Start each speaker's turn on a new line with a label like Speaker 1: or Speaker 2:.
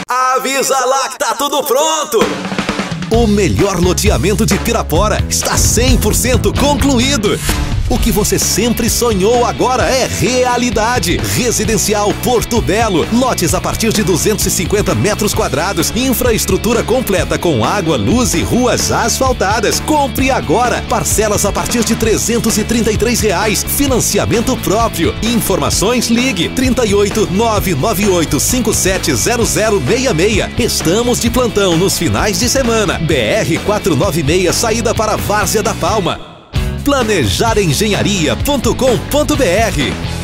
Speaker 1: Avisa lá que tá tudo pronto!
Speaker 2: O melhor loteamento de Pirapora está 100% concluído. O que você sempre sonhou agora é realidade. Residencial Porto Belo. Lotes a partir de 250 metros quadrados. Infraestrutura completa com água, luz e ruas asfaltadas. Compre agora. Parcelas a partir de R$ 333. Financiamento próprio. Informações ligue 38 998 570066. Estamos de plantão nos finais de semana. BR 496, saída para Várzea da Palma. Planejarengenharia.com.br